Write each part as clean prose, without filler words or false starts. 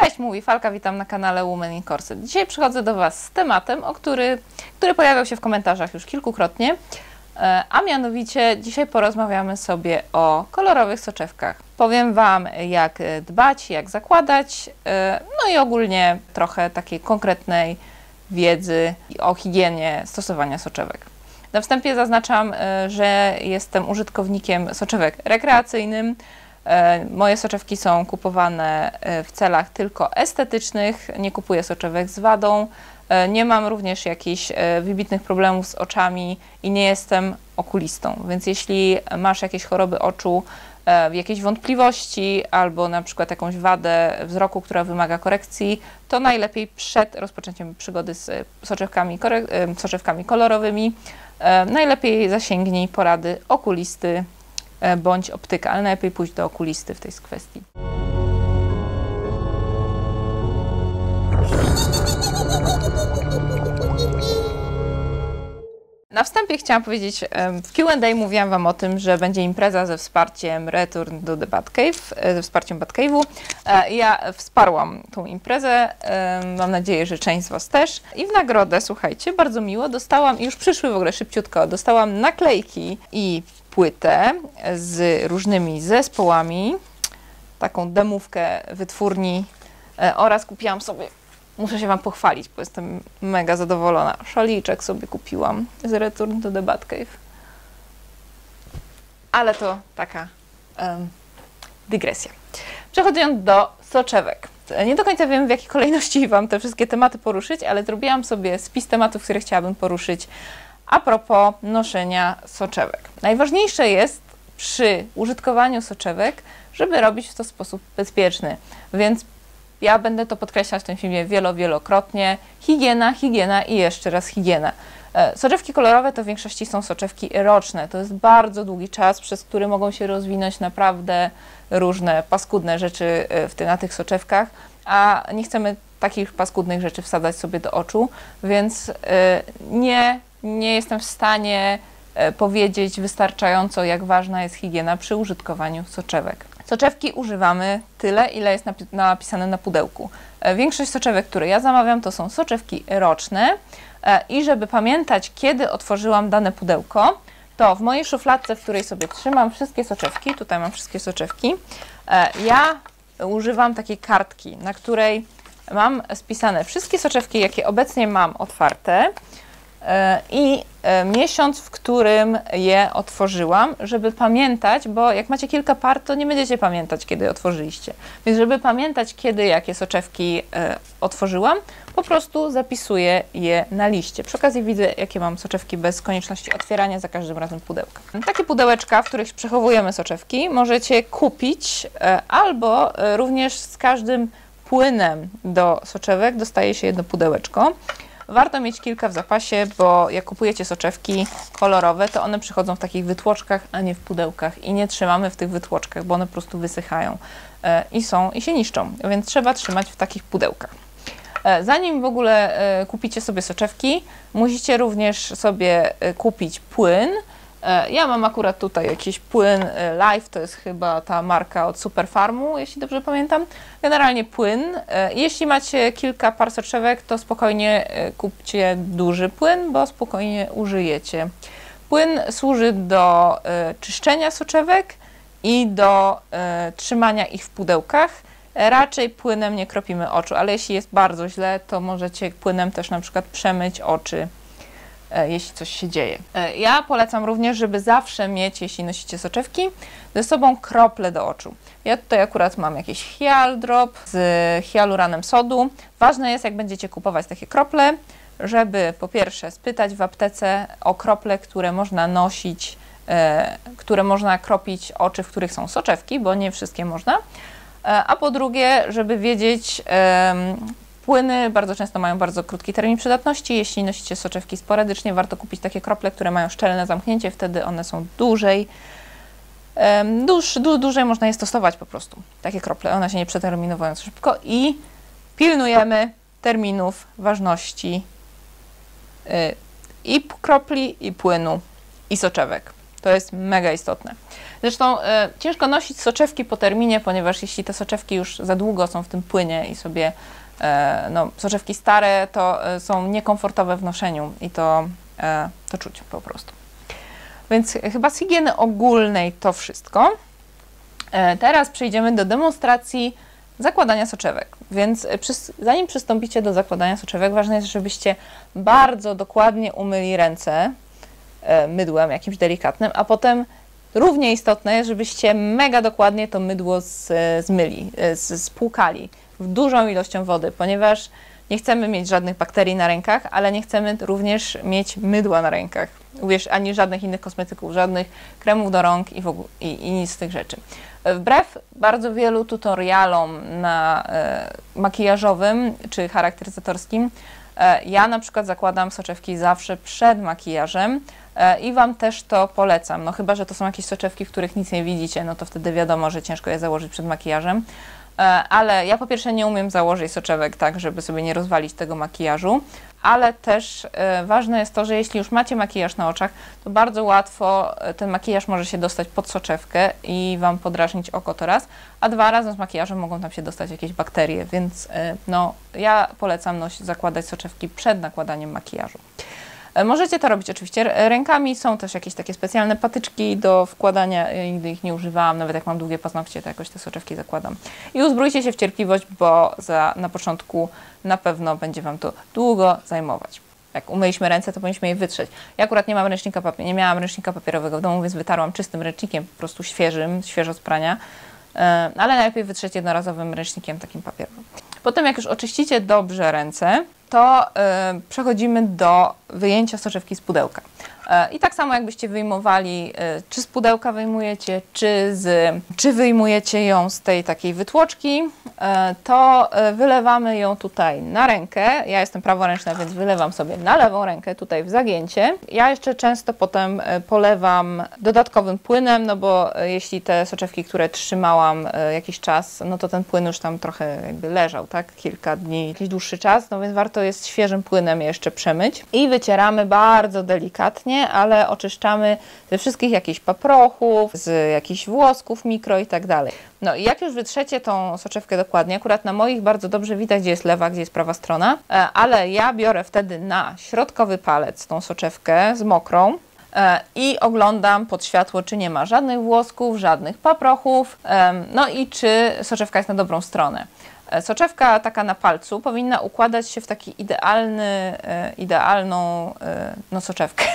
Cześć, mówi Falka, witam na kanale Women in Corset. Dzisiaj przychodzę do Was z tematem, który pojawiał się w komentarzach już kilkukrotnie, a mianowicie dzisiaj porozmawiamy sobie o kolorowych soczewkach. Powiem Wam, jak dbać, jak zakładać, no i ogólnie trochę takiej konkretnej wiedzy o higienie stosowania soczewek. Na wstępie zaznaczam, że jestem użytkownikiem soczewek rekreacyjnym. Moje soczewki są kupowane w celach tylko estetycznych, nie kupuję soczewek z wadą, nie mam również jakichś wybitnych problemów z oczami i nie jestem okulistą, więc jeśli masz jakieś choroby oczu, jakieś wątpliwości albo na przykład jakąś wadę wzroku, która wymaga korekcji, to najlepiej przed rozpoczęciem przygody z soczewkami kolorowymi najlepiej zasięgnij porady okulisty bądź optyka, ale najlepiej pójść do okulisty w tej kwestii. Na wstępie chciałam powiedzieć, w Q&A mówiłam Wam o tym, że będzie impreza ze wsparciem Return to the Batcave, ze wsparciem Batcave'u. Ja wsparłam tą imprezę, mam nadzieję, że część z Was też. I w nagrodę, słuchajcie, bardzo miło, dostałam, już przyszły w ogóle szybciutko, dostałam naklejki i płytę z różnymi zespołami, taką demówkę wytwórni oraz kupiłam sobie, muszę się Wam pochwalić, bo jestem mega zadowolona, szaliczek sobie kupiłam z Return to the Batcave. Ale to taka dygresja. Przechodząc do soczewek. Nie do końca wiem, w jakiej kolejności Wam te wszystkie tematy poruszyć, ale zrobiłam sobie spis tematów, które chciałabym poruszyć a propos noszenia soczewek. Najważniejsze jest przy użytkowaniu soczewek, żeby robić w to w sposób bezpieczny, więc ja będę to podkreślać w tym filmie wielokrotnie. Higiena, higiena i jeszcze raz higiena. Soczewki kolorowe to w większości są soczewki roczne. To jest bardzo długi czas, przez który mogą się rozwinąć naprawdę różne paskudne rzeczy na tych soczewkach, a nie chcemy takich paskudnych rzeczy wsadzać sobie do oczu, więc nie jestem w stanie powiedzieć wystarczająco, jak ważna jest higiena przy użytkowaniu soczewek. Soczewki używamy tyle, ile jest napisane na pudełku. Większość soczewek, które ja zamawiam, to są soczewki roczne i żeby pamiętać, kiedy otworzyłam dane pudełko, to w mojej szufladce, w której sobie trzymam wszystkie soczewki, tutaj mam wszystkie soczewki, ja używam takiej kartki, na której mam spisane wszystkie soczewki, jakie obecnie mam otwarte i miesiąc, w którym je otworzyłam, żeby pamiętać, bo jak macie kilka par, to nie będziecie pamiętać, kiedy je otworzyliście. Więc żeby pamiętać, kiedy jakie soczewki otworzyłam, po prostu zapisuję je na liście. Przy okazji widzę, jakie mam soczewki bez konieczności otwierania za każdym razem pudełka. Takie pudełeczka, w których przechowujemy soczewki, możecie kupić albo również z każdym płynem do soczewek dostaje się jedno pudełeczko. Warto mieć kilka w zapasie, bo jak kupujecie soczewki kolorowe, to one przychodzą w takich wytłoczkach, a nie w pudełkach i nie trzymamy w tych wytłoczkach, bo one po prostu wysychają i się niszczą, więc trzeba trzymać w takich pudełkach. Zanim w ogóle kupicie sobie soczewki, musicie również sobie kupić płyn. Ja mam akurat tutaj jakiś płyn Life, to jest chyba ta marka od Superfarmu, jeśli dobrze pamiętam. Generalnie płyn. Jeśli macie kilka par soczewek, to spokojnie kupcie duży płyn, bo spokojnie użyjecie. Płyn służy do czyszczenia soczewek i do trzymania ich w pudełkach. Raczej płynem nie kropimy oczu, ale jeśli jest bardzo źle, to możecie płynem też na przykład przemyć oczy, jeśli coś się dzieje. Ja polecam również, żeby zawsze mieć, jeśli nosicie soczewki, ze sobą krople do oczu. Ja tutaj akurat mam jakiś Hial Drop z hialuranem sodu. Ważne jest, jak będziecie kupować takie krople, żeby po pierwsze spytać w aptece o krople, które można nosić, które można kropić oczy, w których są soczewki, bo nie wszystkie można. A po drugie, żeby wiedzieć, płyny bardzo często mają bardzo krótki termin przydatności. Jeśli nosicie soczewki sporadycznie, warto kupić takie krople, które mają szczelne zamknięcie, wtedy one są dłużej można je stosować po prostu. Takie krople, one się nie przeterminowują szybko i pilnujemy terminów ważności i kropli, i płynu, i soczewek. To jest mega istotne. Zresztą ciężko nosić soczewki po terminie, ponieważ jeśli te soczewki już za długo są w tym płynie i sobie, no, soczewki stare, to są niekomfortowe w noszeniu i to czuć po prostu. Więc chyba z higieny ogólnej to wszystko. Teraz przejdziemy do demonstracji zakładania soczewek. Więc zanim przystąpicie do zakładania soczewek, ważne jest, żebyście bardzo dokładnie umyli ręce mydłem jakimś delikatnym, a potem równie istotne jest, żebyście mega dokładnie to mydło zmyli, spłukali dużą ilością wody, ponieważ nie chcemy mieć żadnych bakterii na rękach, ale nie chcemy również mieć mydła na rękach. Uwierz, ani żadnych innych kosmetyków, żadnych kremów do rąk i nic z tych rzeczy. Wbrew bardzo wielu tutorialom na makijażowym czy charakteryzatorskim, ja na przykład zakładam soczewki zawsze przed makijażem i Wam też to polecam. No chyba że to są jakieś soczewki, w których nic nie widzicie, no to wtedy wiadomo, że ciężko je założyć przed makijażem. Ale ja po pierwsze nie umiem założyć soczewek tak, żeby sobie nie rozwalić tego makijażu, ale też ważne jest to, że jeśli już macie makijaż na oczach, to bardzo łatwo ten makijaż może się dostać pod soczewkę i Wam podrażnić oko to raz, a dwa, razem z makijażem mogą tam się dostać jakieś bakterie, więc no, ja polecam zakładać soczewki przed nakładaniem makijażu. Możecie to robić oczywiście rękami, są też jakieś takie specjalne patyczki do wkładania, ja nigdy ich nie używałam, nawet jak mam długie paznokcie, to jakoś te soczewki zakładam. I uzbrójcie się w cierpliwość, bo na początku na pewno będzie Wam to długo zajmować. Jak umyliśmy ręce, to powinniśmy je wytrzeć. Ja akurat nie miałam ręcznika papierowego w domu, więc wytarłam czystym ręcznikiem, po prostu świeżym, świeżo z prania, ale najlepiej wytrzeć jednorazowym ręcznikiem takim papierowym. Potem jak już oczyścicie dobrze ręce, to przechodzimy do wyjęcia soczewki z pudełka. I tak samo jakbyście wyjmowali, czy z pudełka wyjmujecie, czy wyjmujecie ją z tej takiej wytłoczki, to wylewamy ją tutaj na rękę. Ja jestem praworęczna, więc wylewam sobie na lewą rękę tutaj w zagięcie. Ja jeszcze często potem polewam dodatkowym płynem, no bo jeśli te soczewki, które trzymałam jakiś czas, no to ten płyn już tam trochę jakby leżał, tak? Kilka dni, jakiś dłuższy czas, no więc warto jest świeżym płynem jeszcze przemyć. I wycieramy bardzo delikatnie, ale oczyszczamy ze wszystkich jakichś paprochów, z jakichś włosków mikro i tak dalej. No i jak już wytrzecie tą soczewkę dokładnie, akurat na moich bardzo dobrze widać, gdzie jest lewa, gdzie jest prawa strona, ale ja biorę wtedy na środkowy palec tą soczewkę z mokrą i oglądam pod światło, czy nie ma żadnych włosków, żadnych paprochów, no i czy soczewka jest na dobrą stronę. Soczewka taka na palcu powinna układać się w taki idealną soczewkę.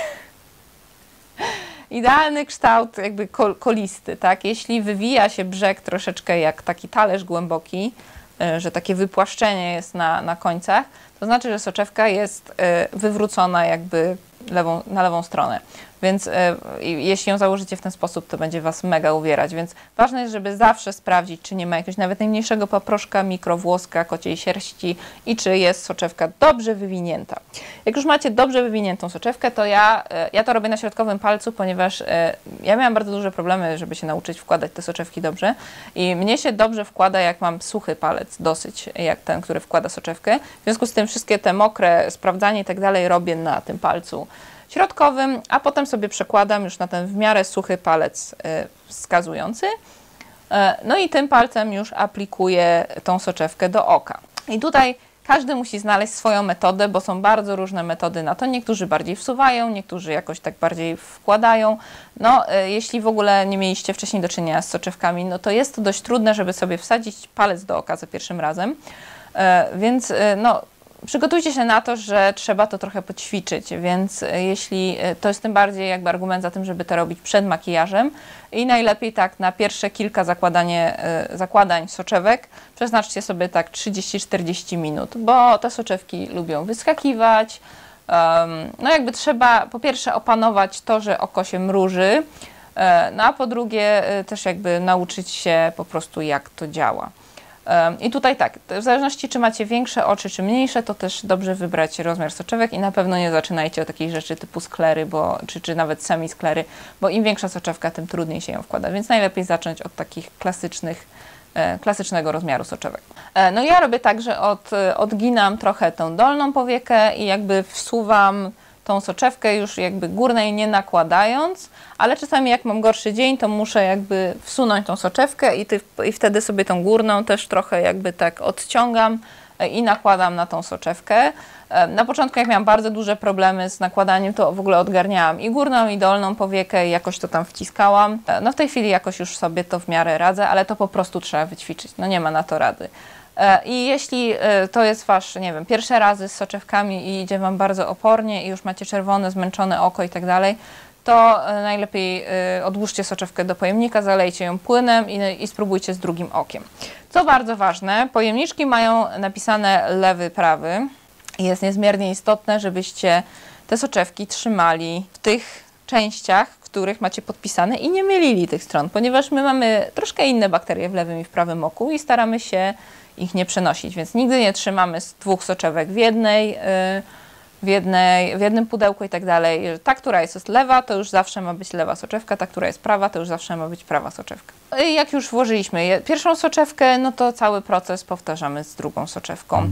Idealny kształt jakby kolisty, tak? Jeśli wywija się brzeg troszeczkę jak taki talerz głęboki, że takie wypłaszczenie jest na końcach, to znaczy, że soczewka jest wywrócona jakby na lewą stronę. Więc jeśli ją założycie w ten sposób, to będzie Was mega uwierać. Więc ważne jest, żeby zawsze sprawdzić, czy nie ma jakiegoś nawet najmniejszego paproszka, mikrowłoska, kociej sierści i czy jest soczewka dobrze wywinięta. Jak już macie dobrze wywiniętą soczewkę, to ja to robię na środkowym palcu, ponieważ ja miałam bardzo duże problemy, żeby się nauczyć wkładać te soczewki dobrze. I mnie się dobrze wkłada, jak mam suchy palec, dosyć jak ten, który wkłada soczewkę. W związku z tym wszystkie te mokre sprawdzanie i tak dalej robię na tym palcu środkowym, a potem sobie przekładam już na ten w miarę suchy palec wskazujący. No i tym palcem już aplikuję tą soczewkę do oka. I tutaj każdy musi znaleźć swoją metodę, bo są bardzo różne metody na to. Niektórzy bardziej wsuwają, niektórzy jakoś tak bardziej wkładają. No, jeśli w ogóle nie mieliście wcześniej do czynienia z soczewkami, no to jest to dość trudne, żeby sobie wsadzić palec do oka za pierwszym razem. Więc no, przygotujcie się na to, że trzeba to trochę poćwiczyć, więc jeśli to jest tym bardziej jakby argument za tym, żeby to robić przed makijażem i najlepiej tak na pierwsze kilka zakładań soczewek przeznaczcie sobie tak 30-40 minut, bo te soczewki lubią wyskakiwać. No jakby trzeba po pierwsze opanować to, że oko się mruży, no a po drugie też jakby nauczyć się po prostu jak to działa. I tutaj tak, w zależności czy macie większe oczy, czy mniejsze, to też dobrze wybrać rozmiar soczewek i na pewno nie zaczynajcie od takiej rzeczy typu sklery, czy nawet semisklery, bo im większa soczewka, tym trudniej się ją wkłada, więc najlepiej zacząć od takich klasycznego rozmiaru soczewek. No ja robię tak, że odginam trochę tą dolną powiekę i jakby wsuwam tą soczewkę już jakby górnej nie nakładając, ale czasami jak mam gorszy dzień, to muszę jakby wsunąć tą soczewkę i wtedy sobie tą górną też trochę jakby tak odciągam i nakładam na tą soczewkę. Na początku jak miałam bardzo duże problemy z nakładaniem, to w ogóle odgarniałam i górną i dolną powiekę i jakoś to tam wciskałam. No w tej chwili jakoś już sobie to w miarę radzę, ale to po prostu trzeba wyćwiczyć, no nie ma na to rady. I jeśli to jest wasz, nie wiem, pierwsze razy z soczewkami i idzie wam bardzo opornie i już macie czerwone, zmęczone oko i tak dalej, to najlepiej odłóżcie soczewkę do pojemnika, zalejcie ją płynem i spróbujcie z drugim okiem. Co bardzo ważne, pojemniczki mają napisane lewy, prawy. Jest niezmiernie istotne, żebyście te soczewki trzymali w tych częściach, w których macie podpisane i nie mylili tych stron, ponieważ my mamy troszkę inne bakterie w lewym i w prawym oku i staramy się ich nie przenosić, więc nigdy nie trzymamy z dwóch soczewek w jednym pudełku i tak dalej. Ta, która jest lewa, to już zawsze ma być lewa soczewka, ta, która jest prawa, to już zawsze ma być prawa soczewka. I jak już włożyliśmy pierwszą soczewkę, no to cały proces powtarzamy z drugą soczewką.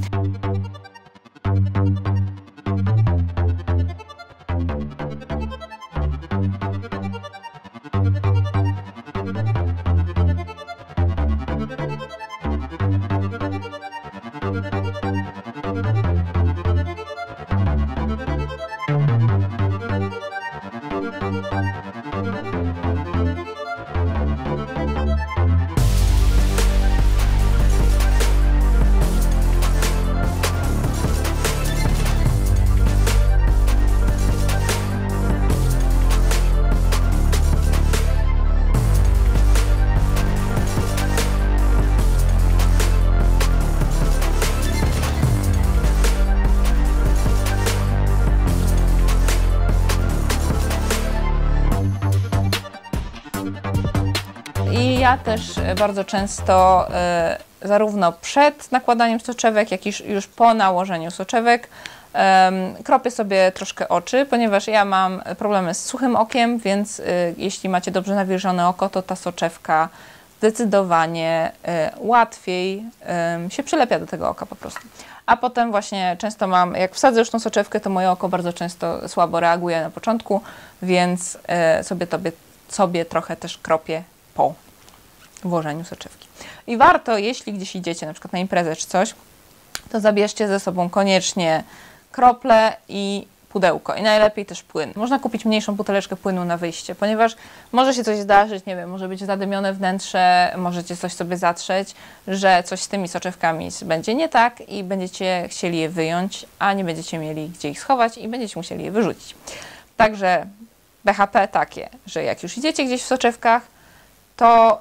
I ja też bardzo często zarówno przed nakładaniem soczewek, jak i już po nałożeniu soczewek kropię sobie troszkę oczy, ponieważ ja mam problemy z suchym okiem, więc jeśli macie dobrze nawilżone oko, to ta soczewka zdecydowanie łatwiej się przylepia do tego oka po prostu. A potem właśnie często mam, jak wsadzę już tą soczewkę, to moje oko bardzo często słabo reaguje na początku, więc sobie trochę też kropię po włożeniu soczewki. I warto, jeśli gdzieś idziecie, na przykład na imprezę czy coś, to zabierzcie ze sobą koniecznie krople i pudełko i najlepiej też płyn. Można kupić mniejszą buteleczkę płynu na wyjście, ponieważ może się coś zdarzyć, nie wiem, może być zadymione wnętrze, możecie coś sobie zatrzeć, że coś z tymi soczewkami będzie nie tak i będziecie chcieli je wyjąć, a nie będziecie mieli gdzie ich schować i będziecie musieli je wyrzucić. Także BHP takie, że jak już idziecie gdzieś w soczewkach, to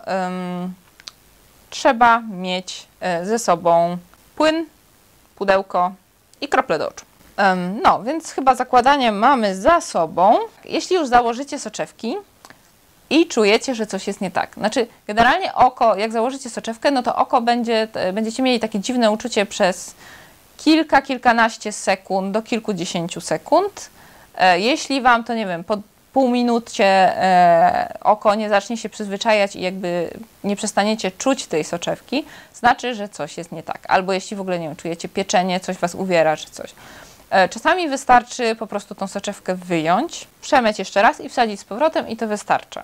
trzeba mieć ze sobą płyn, pudełko i krople do oczu. No, więc chyba zakładanie mamy za sobą. Jeśli już założycie soczewki i czujecie, że coś jest nie tak. Znaczy, generalnie oko, jak założycie soczewkę, no to oko będziecie mieli takie dziwne uczucie przez kilkanaście sekund do kilkudziesięciu sekund. Jeśli wam to, nie wiem, po pół minucie oko nie zacznie się przyzwyczajać i jakby nie przestaniecie czuć tej soczewki, znaczy, że coś jest nie tak. Albo jeśli w ogóle, nie wiem, czujecie pieczenie, coś was uwiera czy coś. Czasami wystarczy po prostu tą soczewkę wyjąć, przemyć jeszcze raz i wsadzić z powrotem i to wystarcza.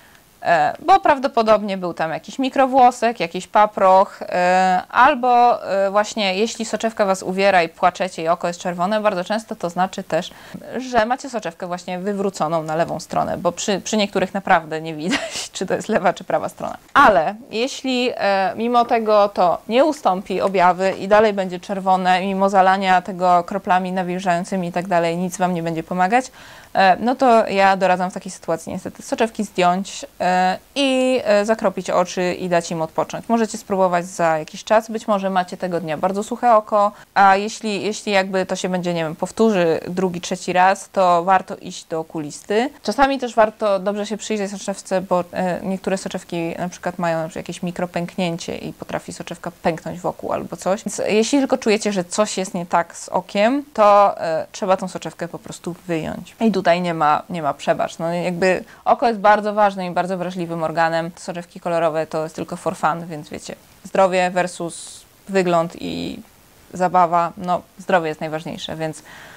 Bo prawdopodobnie był tam jakiś mikrowłosek, jakiś paproch, albo właśnie jeśli soczewka was uwiera i płaczecie i oko jest czerwone, bardzo często to znaczy też, że macie soczewkę właśnie wywróconą na lewą stronę, bo przy niektórych naprawdę nie widać, czy to jest lewa, czy prawa strona. Ale jeśli mimo tego to nie ustąpi objawy i dalej będzie czerwone, mimo zalania tego kroplami nawilżającymi i tak dalej, nic wam nie będzie pomagać, no to ja doradzam w takiej sytuacji niestety soczewki zdjąć i zakropić oczy i dać im odpocząć. Możecie spróbować za jakiś czas, być może macie tego dnia bardzo suche oko, a jeśli jakby to się będzie, nie wiem, powtórzy drugi, trzeci raz, to warto iść do okulisty. Czasami też warto dobrze się przyjrzeć soczewce, bo niektóre soczewki na przykład mają jakieś mikropęknięcie i potrafi soczewka pęknąć wokół albo coś. Więc jeśli tylko czujecie, że coś jest nie tak z okiem, to trzeba tą soczewkę po prostu wyjąć. I tutaj nie ma przebacz. No jakby oko jest bardzo ważnym i bardzo wrażliwym organem. Soczewki kolorowe to jest tylko for fun, więc wiecie, zdrowie versus wygląd i zabawa, no zdrowie jest najważniejsze, więc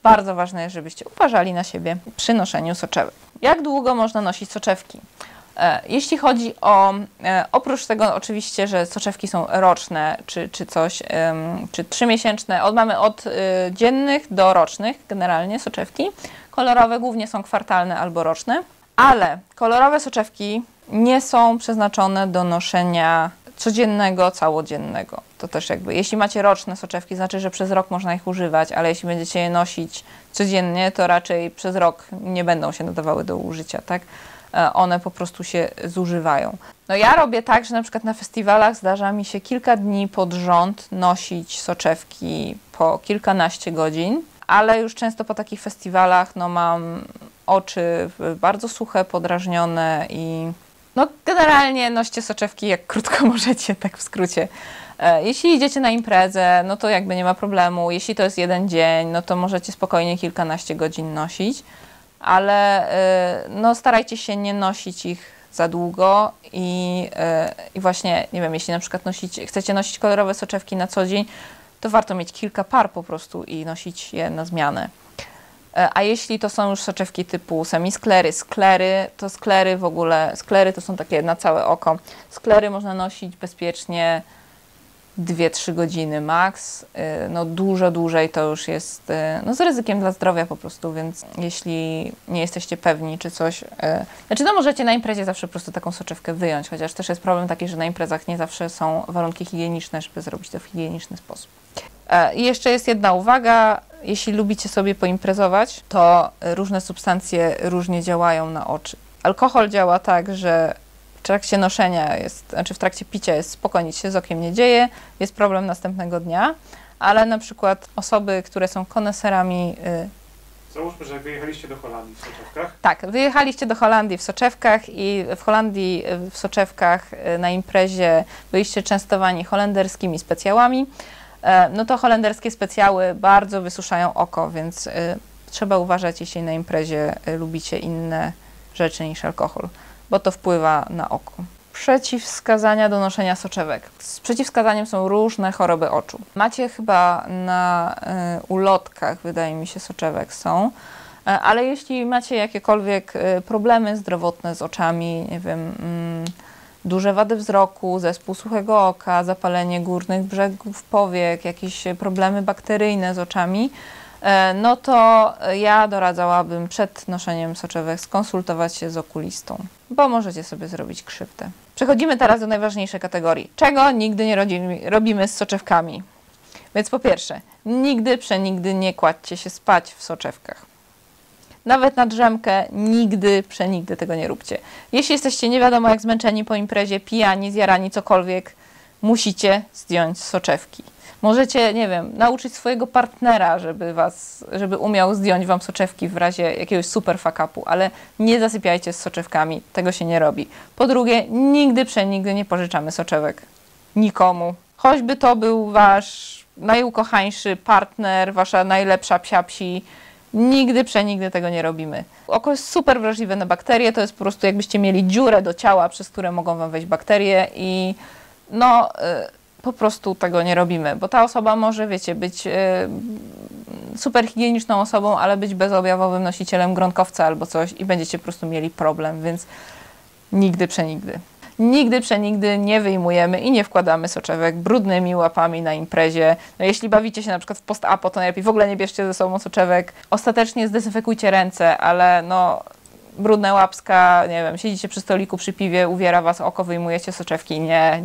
bardzo ważne jest, żebyście uważali na siebie przy noszeniu soczewek. Jak długo można nosić soczewki? Jeśli chodzi o, oprócz tego oczywiście, że soczewki są roczne, czy coś, czy 3-miesięczne, mamy od dziennych do rocznych generalnie soczewki. Kolorowe głównie są kwartalne albo roczne, ale kolorowe soczewki nie są przeznaczone do noszenia codziennego, całodziennego. To też jakby, jeśli macie roczne soczewki, znaczy, że przez rok można ich używać, ale jeśli będziecie je nosić codziennie, to raczej przez rok nie będą się nadawały do użycia, tak? One po prostu się zużywają. No ja robię tak, że na przykład na festiwalach zdarza mi się kilka dni pod rząd nosić soczewki po kilkanaście godzin, ale już często po takich festiwalach no mam oczy bardzo suche, podrażnione i no generalnie noście soczewki jak krótko możecie, tak w skrócie. Jeśli idziecie na imprezę, no to jakby nie ma problemu. Jeśli to jest jeden dzień, no to możecie spokojnie kilkanaście godzin nosić, ale no starajcie się nie nosić ich za długo i właśnie, nie wiem, jeśli na przykład chcecie nosić kolorowe soczewki na co dzień, to warto mieć kilka par po prostu i nosić je na zmianę. A jeśli to są już soczewki typu semisklery, sklery, to sklery w ogóle, sklery to są takie na całe oko. Sklery można nosić bezpiecznie 2-3 godziny max, no dużo dłużej to już jest no z ryzykiem dla zdrowia po prostu, więc jeśli nie jesteście pewni czy coś, znaczy no możecie na imprezie zawsze po prostu taką soczewkę wyjąć, chociaż też jest problem taki, że na imprezach nie zawsze są warunki higieniczne, żeby zrobić to w higieniczny sposób. I jeszcze jest jedna uwaga, jeśli lubicie sobie poimprezować, to różne substancje różnie działają na oczy. Alkohol działa tak, że w trakcie noszenia w trakcie picia jest spoko, nic się z okiem nie dzieje, jest problem następnego dnia, ale na przykład osoby, które są koneserami... Załóżmy, że wyjechaliście do Holandii w soczewkach. Tak, wyjechaliście do Holandii w soczewkach i w Holandii w soczewkach na imprezie byliście częstowani holenderskimi specjałami, no to holenderskie specjały bardzo wysuszają oko, więc trzeba uważać, jeśli na imprezie lubicie inne rzeczy niż alkohol, bo to wpływa na oko. Przeciwwskazania do noszenia soczewek. Z przeciwwskazaniem są różne choroby oczu. Macie chyba na ulotkach, wydaje mi się, soczewek są, ale jeśli macie jakiekolwiek problemy zdrowotne z oczami, nie wiem, duże wady wzroku, zespół suchego oka, zapalenie górnych brzegów powiek, jakieś problemy bakteryjne z oczami, no to ja doradzałabym przed noszeniem soczewek skonsultować się z okulistą, bo możecie sobie zrobić krzywdę. Przechodzimy teraz do najważniejszej kategorii. Czego nigdy nie robimy z soczewkami? Więc po pierwsze, nigdy, przenigdy nie kładźcie się spać w soczewkach. Nawet na drzemkę nigdy, przenigdy tego nie róbcie. Jeśli jesteście nie wiadomo jak zmęczeni po imprezie, pijani, zjarani, cokolwiek, musicie zdjąć soczewki. Możecie, nie wiem, nauczyć swojego partnera, żeby umiał zdjąć wam soczewki w razie jakiegoś super fuck-upu, ale nie zasypiajcie z soczewkami, tego się nie robi. Po drugie, nigdy, przenigdy nie pożyczamy soczewek. Nikomu. Choćby to był wasz najukochańszy partner, wasza najlepsza psia-psi, nigdy, przenigdy tego nie robimy. Oko jest super wrażliwe na bakterie, to jest po prostu jakbyście mieli dziurę do ciała, przez które mogą wam wejść bakterie i no po prostu tego nie robimy, bo ta osoba może, wiecie, być super higieniczną osobą, ale być bezobjawowym nosicielem gronkowca albo coś i będziecie po prostu mieli problem, więc nigdy, przenigdy. Nigdy, przenigdy nie wyjmujemy i nie wkładamy soczewek brudnymi łapami na imprezie. No, jeśli bawicie się na przykład w post-apo, to najlepiej w ogóle nie bierzcie ze sobą soczewek. Ostatecznie zdezynfekujcie ręce, ale no brudne łapska, nie wiem, siedzicie przy stoliku przy piwie, uwiera was oko, wyjmujecie soczewki. Nie.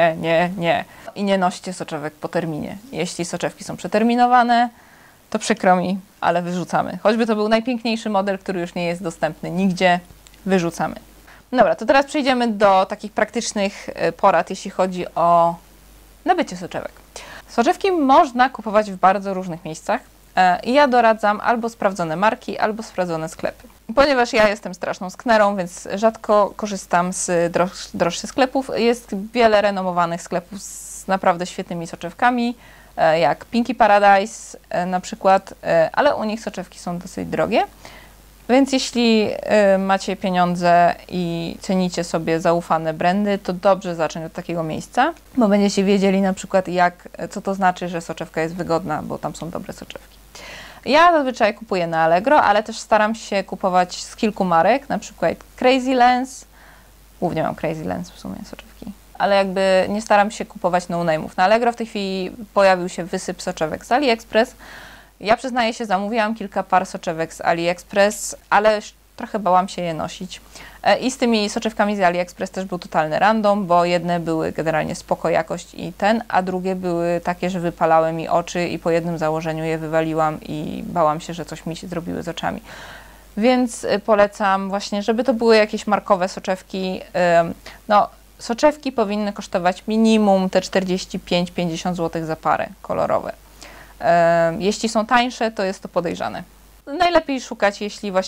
I nie noście soczewek po terminie. Jeśli soczewki są przeterminowane, to przykro mi, ale wyrzucamy. Choćby to był najpiękniejszy model, który już nie jest dostępny nigdzie, wyrzucamy. Dobra, to teraz przejdziemy do takich praktycznych porad, jeśli chodzi o nabycie soczewek. Soczewki można kupować w bardzo różnych miejscach i ja doradzam albo sprawdzone marki, albo sprawdzone sklepy. Ponieważ ja jestem straszną sknerą, więc rzadko korzystam z droższych sklepów. Jest wiele renomowanych sklepów z naprawdę świetnymi soczewkami, jak Pinky Paradise na przykład, ale u nich soczewki są dosyć drogie. Więc jeśli macie pieniądze i cenicie sobie zaufane brandy, to dobrze zacząć od takiego miejsca, bo będziecie wiedzieli na przykład co to znaczy, że soczewka jest wygodna, bo tam są dobre soczewki. Ja zazwyczaj kupuję na Allegro, ale też staram się kupować z kilku marek, na przykład Crazy Lens. Głównie mam Crazy Lens w sumie soczewki. Ale jakby nie staram się kupować no-name'ów. Na Allegro w tej chwili pojawił się wysyp soczewek z AliExpress. Ja przyznaję się, zamówiłam kilka par soczewek z AliExpress, ale trochę bałam się je nosić. I z tymi soczewkami z AliExpress też był totalny random, bo jedne były generalnie spoko jakość a drugie były takie, że wypalały mi oczy i po jednym założeniu je wywaliłam i bałam się, że coś mi się zrobiły z oczami. Więc polecam właśnie, żeby to były jakieś markowe soczewki. No, soczewki powinny kosztować minimum te 45-50 zł za parę kolorowe. Jeśli są tańsze, to jest to podejrzane. Najlepiej szukać,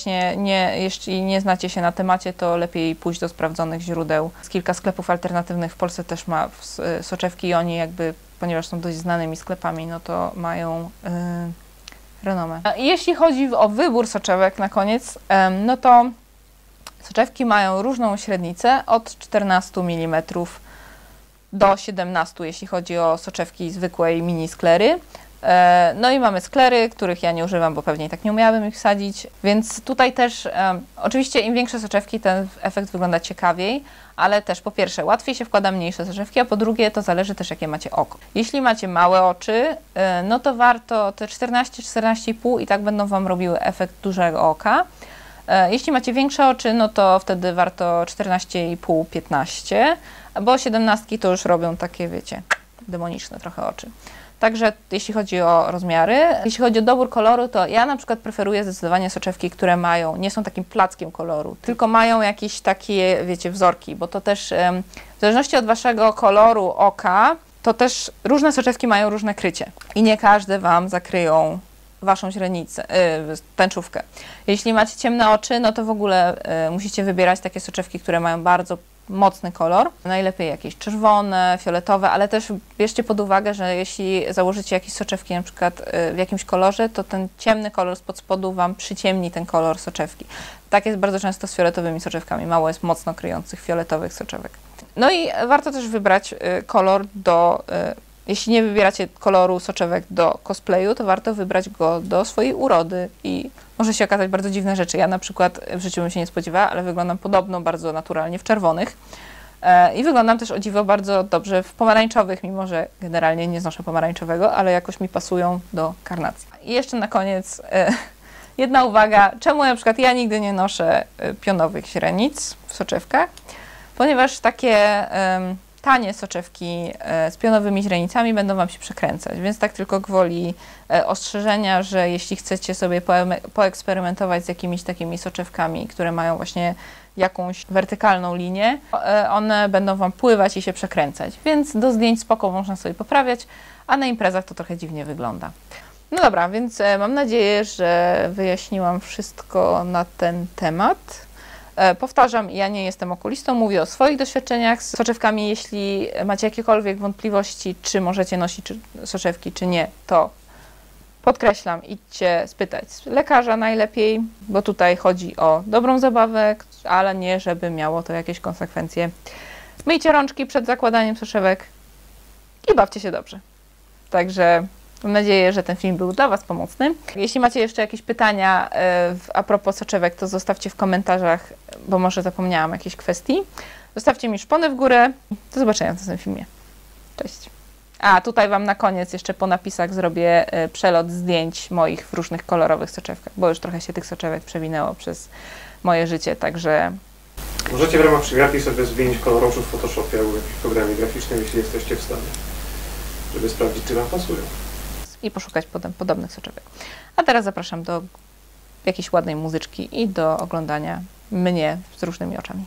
jeśli nie znacie się na temacie, to lepiej pójść do sprawdzonych źródeł. Kilka sklepów alternatywnych w Polsce też ma soczewki i oni jakby, ponieważ są dość znanymi sklepami, no to mają renomę. Jeśli chodzi o wybór soczewek na koniec, no to soczewki mają różną średnicę od 14 mm do 17, jeśli chodzi o soczewki zwykłej mini sklery. No i mamy sklery, których ja nie używam, bo pewnie i tak nie umiałabym ich wsadzić, więc tutaj też oczywiście im większe soczewki, ten efekt wygląda ciekawiej, ale też po pierwsze łatwiej się wkłada mniejsze soczewki, a po drugie to zależy też jakie macie oko. Jeśli macie małe oczy, no to warto te 14-14,5 i tak będą Wam robiły efekt dużego oka. Jeśli macie większe oczy, no to wtedy warto 14,5-15, bo 17 to już robią takie, wiecie, demoniczne trochę oczy. Także jeśli chodzi o rozmiary, jeśli chodzi o dobór koloru, to ja na przykład preferuję zdecydowanie soczewki, które nie są takim plackiem koloru, tylko mają jakieś takie, wiecie, wzorki, bo to też w zależności od Waszego koloru oka, to też różne soczewki mają różne krycie i nie każde Wam zakryją Waszą źrenicę, tęczówkę. Jeśli macie ciemne oczy, no to w ogóle musicie wybierać takie soczewki, które mają bardzo mocny kolor, najlepiej jakieś czerwone, fioletowe, ale też bierzcie pod uwagę, że jeśli założycie jakieś soczewki na przykład w jakimś kolorze, to ten ciemny kolor spod spodu Wam przyciemni ten kolor soczewki. Tak jest bardzo często z fioletowymi soczewkami, mało jest mocno kryjących fioletowych soczewek. No i warto też wybrać kolor jeśli nie wybieracie koloru soczewek do cosplayu, to warto wybrać go do swojej urody i może się okazać bardzo dziwne rzeczy. Ja na przykład w życiu bym się nie spodziewała, ale wyglądam podobno bardzo naturalnie w czerwonych i wyglądam też o dziwo bardzo dobrze w pomarańczowych, mimo że generalnie nie znoszę pomarańczowego, ale jakoś mi pasują do karnacji. I jeszcze na koniec jedna uwaga, czemu na przykład ja nigdy nie noszę pionowych źrenic w soczewkach, ponieważ takie tanie soczewki z pionowymi źrenicami będą Wam się przekręcać, więc tak tylko gwoli ostrzeżenia, że jeśli chcecie sobie poeksperymentować z jakimiś takimi soczewkami, które mają właśnie jakąś wertykalną linię, one będą Wam pływać i się przekręcać, więc do zdjęć spoko można sobie poprawiać, a na imprezach to trochę dziwnie wygląda. No dobra, więc mam nadzieję, że wyjaśniłam wszystko na ten temat. Powtarzam, ja nie jestem okulistą, mówię o swoich doświadczeniach z soczewkami. Jeśli macie jakiekolwiek wątpliwości, czy możecie nosić soczewki, czy nie, to podkreślam, idźcie spytać lekarza najlepiej, bo tutaj chodzi o dobrą zabawę, ale nie, żeby miało to jakieś konsekwencje. Myjcie rączki przed zakładaniem soczewek i bawcie się dobrze. Także mam nadzieję, że ten film był dla Was pomocny. Jeśli macie jeszcze jakieś pytania a propos soczewek, to zostawcie w komentarzach, bo może zapomniałam jakiejś kwestii. Zostawcie mi szponę w górę. Do zobaczenia w następnym filmie. Cześć. A tutaj Wam na koniec jeszcze po napisach zrobię przelot zdjęć moich w różnych kolorowych soczewkach, bo już trochę się tych soczewek przewinęło przez moje życie, także... Możecie w ramach przymiarki sobie zdjąć koloroczu w Photoshopie albo w jakimś programie graficznym, jeśli jesteście w stanie, żeby sprawdzić, czy Wam pasują. I poszukać potem podobnych soczewek. A teraz zapraszam do jakiejś ładnej muzyczki i do oglądania mnie z różnymi oczami.